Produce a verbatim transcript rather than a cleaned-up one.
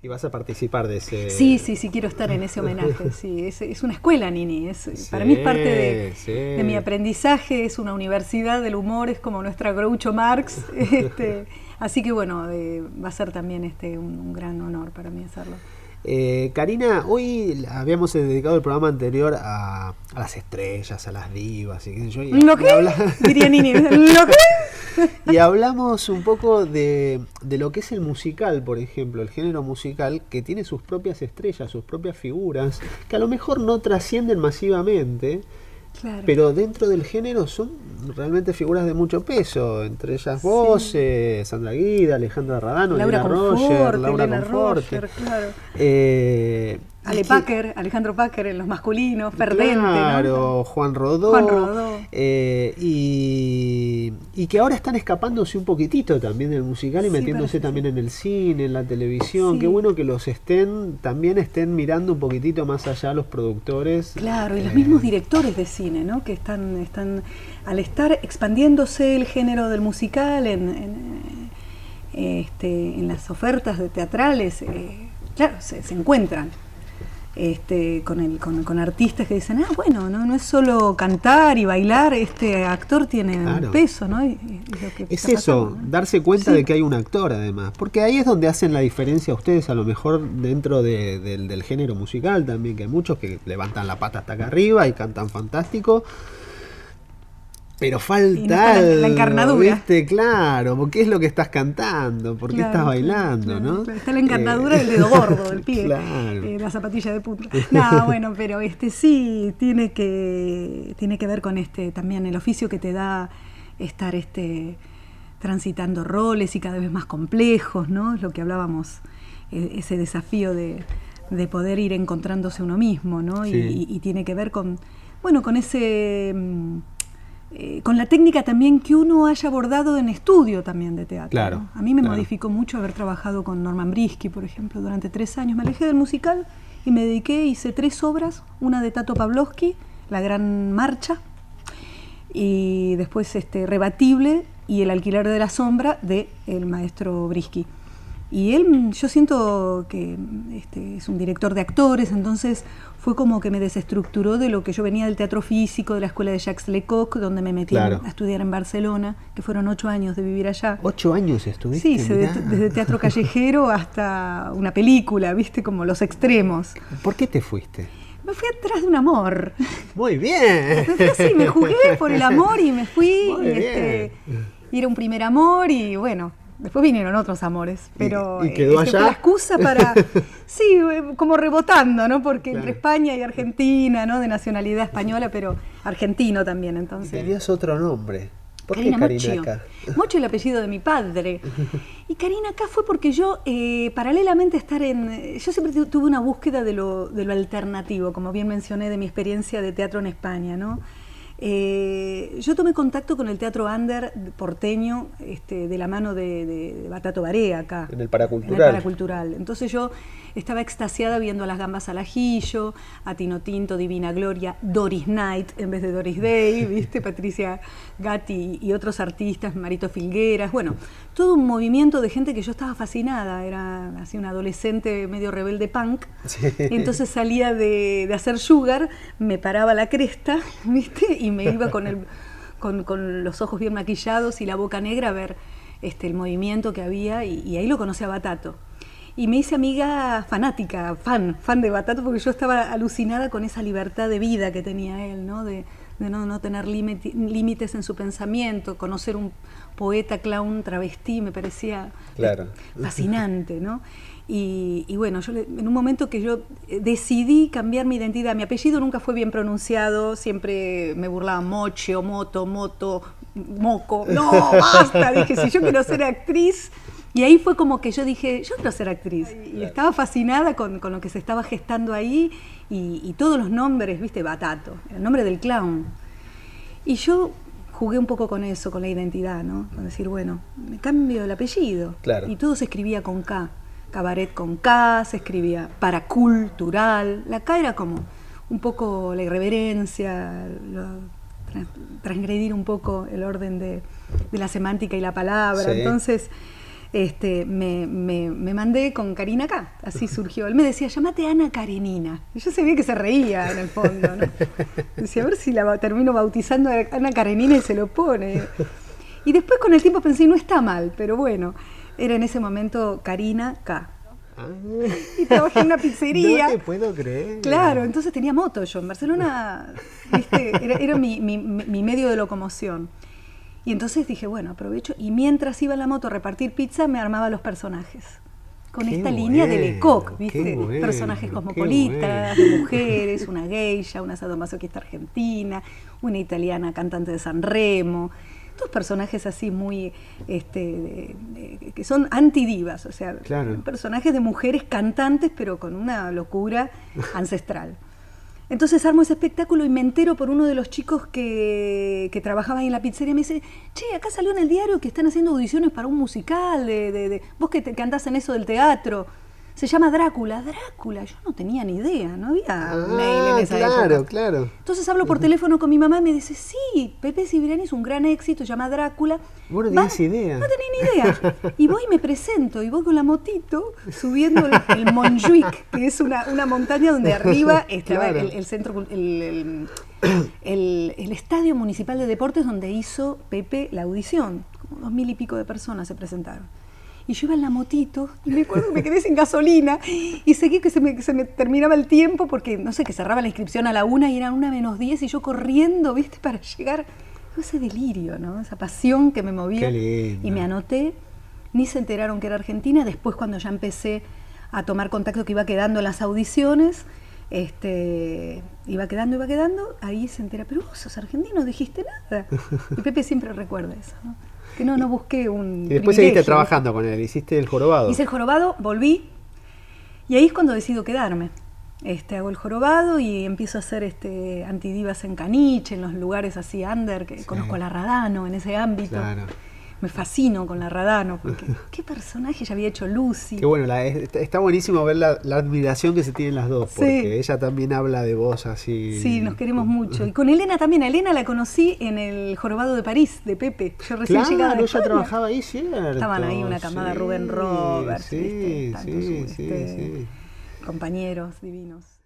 Y vas a participar de ese... Sí, sí, sí, quiero estar en ese homenaje. Sí, es, es una escuela, Nini. Es, Sí, para mí es parte de, sí. de mi aprendizaje, es una universidad del humor, es como nuestra Groucho Marx. Este, así que bueno, eh, va a ser también este, un, un gran honor para mí hacerlo. Eh, Karina, hoy habíamos dedicado el programa anterior a, a las estrellas, a las divas y qué sé yo. Y, ¿Lo qué? Y, habla... Diría Nini, ¿lo qué? Y hablamos un poco de, de lo que es el musical, por ejemplo, el género musical, que tiene sus propias estrellas, sus propias figuras, que a lo mejor no trascienden masivamente, claro, pero dentro del género son realmente figuras de mucho peso, entre ellas vos, sí. eh, Sandra Guida, Alejandra Radano, Laura Elena Roger, Laura Elena Conforti, Roger, claro. eh, Ale Packer, Alejandro Packer en los masculinos, Perdente, claro, ¿no? Juan Rodó, Juan Rodó. Eh, y, y que ahora están escapándose un poquitito también del musical y sí, metiéndose también sí. en el cine, en la televisión. Sí. Qué bueno que los estén, también estén mirando un poquitito más allá los productores. Claro, y eh, los mismos directores de cine, ¿no? Que están, están al estar expandiéndose el género del musical en, en, este, en las ofertas de teatrales, eh, claro, se, se encuentran. Este, con, el, con, con artistas que dicen, ah, bueno, no, no es solo cantar y bailar, este actor tiene claro. un peso, ¿no? Y, y lo que es eso, pasando, ¿no? Darse cuenta sí. de que hay un actor además, porque ahí es donde hacen la diferencia ustedes, a lo mejor dentro de, de, del género musical también, que hay muchos que levantan la pata hasta acá arriba y cantan fantástico. Pero falta no la, la encarnadura. ¿Viste? Claro, porque ¿qué es lo que estás cantando? ¿Por qué claro, estás bailando? Claro, ¿no? Claro. Está la encarnadura eh, del dedo gordo del pie, claro. eh, la zapatilla de punta. No, bueno, pero este sí tiene que tiene que ver con este también el oficio que te da estar este transitando roles y cada vez más complejos, ¿no? Lo que hablábamos, eh, ese desafío de, de poder ir encontrándose uno mismo, ¿no? Sí. Y, y, y tiene que ver con, bueno, con ese Eh, con la técnica también que uno haya abordado en estudio también de teatro. Claro, ¿no? A mí me claro. modificó mucho haber trabajado con Norman Brisky, por ejemplo, durante tres años. Me alejé del musical y me dediqué, hice tres obras, una de Tato Pavlovsky, La Gran Marcha, y después este, Rebatible y El Alquiler de la Sombra de el maestro Brisky. Y él, yo siento que este, es un director de actores, entonces fue como que me desestructuró de lo que yo venía del teatro físico, de la escuela de Jacques Lecoq, donde me metí claro. a estudiar en Barcelona, que fueron ocho años de vivir allá. ¿Ocho años estuviste? Sí, se, desde teatro callejero hasta una película, viste, como los extremos. ¿Por qué te fuiste? Me fui atrás de un amor. Muy bien. Me fui así, me jugué por el amor y me fui. Muy y este, y era un primer amor y bueno... Después vinieron otros amores, pero ¿Y, y quedó este, allá? la excusa para, sí, como rebotando, ¿no? Porque claro. entre España y Argentina, ¿no? De nacionalidad española, pero argentino también, entonces. Y tenías otro nombre. ¿Por Karina qué Karina Mochio. acá? Mochio es el apellido de mi padre. Y Karina acá fue porque yo, eh, paralelamente a estar en... Yo siempre tuve una búsqueda de lo, de lo alternativo, como bien mencioné, de mi experiencia de teatro en España, ¿no? Eh, yo tomé contacto con el teatro under porteño este, de la mano de, de, de Batato Barea acá. En el Paracultural. En el Paracultural. Entonces yo estaba extasiada viendo a las Gambas al Ajillo, a Tino Tinto, Divina Gloria, Doris Knight en vez de Doris Day, ¿viste? Patricia Gatti y otros artistas, Marito Filgueras, bueno, todo un movimiento de gente que yo estaba fascinada, era así una adolescente medio rebelde punk, sí. Entonces salía de, de hacer Sugar, me paraba la cresta, ¿viste? Y me iba con, el, con, con los ojos bien maquillados y la boca negra a ver este, el movimiento que había y, y ahí lo conocí a Batato. Y me hice amiga fanática, fan, fan de Batato, porque yo estaba alucinada con esa libertad de vida que tenía él, ¿no? De, de no, no tener límites en su pensamiento, conocer un poeta, clown, travestí, me parecía claro. fascinante, ¿no? Y, y bueno, yo le, en un momento que yo decidí cambiar mi identidad, mi apellido nunca fue bien pronunciado, siempre me burlaban Mocho, Moto, Moto, Moco, no, basta, dije, si yo quiero ser actriz... Y ahí fue como que yo dije, yo quiero ser actriz. Y estaba fascinada con, con lo que se estaba gestando ahí y, y todos los nombres, viste, Batato, el nombre del clown. Y yo jugué un poco con eso, con la identidad, ¿no? Con decir, bueno, me cambio el apellido. Claro. Y todo se escribía con K. Cabaret con K, se escribía paracultural. La K era como un poco la irreverencia, lo, trans, transgredir un poco el orden de, de la semántica y la palabra. Sí. Entonces... este, me, me, me mandé con Karina K. Así surgió. Él me decía, llámate Ana Karenina. Y yo sabía que se reía en el fondo, ¿no? Decía, a ver si la termino bautizando a Ana Karenina y se lo pone. Y después con el tiempo pensé, no está mal, pero bueno, era en ese momento Karina K. Ah. Y trabajé en una pizzería. No te puedo creer. Claro, entonces tenía moto yo. En Barcelona, ¿viste? Era, era mi, mi, mi medio de locomoción. Y entonces dije, bueno, aprovecho. Y mientras iba en la moto a repartir pizza, me armaba los personajes. Con Qué esta bueno, línea de Lecoq, ¿viste? qué bueno, Personajes qué cosmopolitas, bueno. de mujeres, una geisha, una sadomasoquista argentina, una italiana cantante de San Remo. Dos personajes así muy, este, de, de, que son antidivas, o sea, claro. personajes de mujeres cantantes, pero con una locura ancestral. Entonces armo ese espectáculo y me entero por uno de los chicos que, que trabajaba ahí en la pizzería, me dice, che, acá salió en el diario que están haciendo audiciones para un musical, de, de, de, vos que, te, que andás en eso del teatro. Se llama Drácula, Drácula, yo no tenía ni idea, no había ah, mail en esa claro, época. Claro. Entonces hablo por teléfono con mi mamá y me dice, sí, Pepe Cibriani es un gran éxito, se llama Drácula. Vos no tenías Va, idea. No tenía ni idea. Y voy y me presento, y voy con la motito subiendo el, el Montjuic, que es una, una montaña donde arriba estaba claro. el, el centro, el, el, el, el estadio municipal de deportes donde hizo Pepe la audición. Como dos mil y pico de personas se presentaron. Y yo iba en la motito y me acuerdo que me quedé sin gasolina y seguí que se me, que se me terminaba el tiempo porque, no sé, que cerraba la inscripción a la una y eran una menos diez y yo corriendo, ¿viste? Para llegar. Ese delirio, ¿no? Esa pasión que me movía. Qué lindo. Y me anoté, ni se enteraron que era Argentina. Después, cuando ya empecé a tomar contacto, que iba quedando en las audiciones, este, iba quedando, iba quedando, ahí se entera, pero vos sos argentino, no dijiste nada. Y Pepe siempre recuerda eso, ¿no? Que no, no busqué un Y después seguiste trabajando con él, hiciste el jorobado. Hice el jorobado, volví, y ahí es cuando decido quedarme. Este, hago el jorobado y empiezo a hacer este, antidivas en Caniche, en los lugares así under, que sí. Conozco a la Radano en ese ámbito. Claro. Me fascino con la Radano, porque qué personaje, ya había hecho Lucy. Qué bueno, la, está buenísimo ver la, la admiración que se tienen las dos, porque sí. Ella también habla de vos así. Sí, nos queremos mucho. Y con Elena también, a Elena la conocí en el jorobado de París, de Pepe. Yo recién claro, llegaba de ella trabajaba ahí, cierto. Estaban ahí una camada, sí, Rubén Roberts, sí, ¿viste? Tantos, sí, este, sí, sí. compañeros divinos.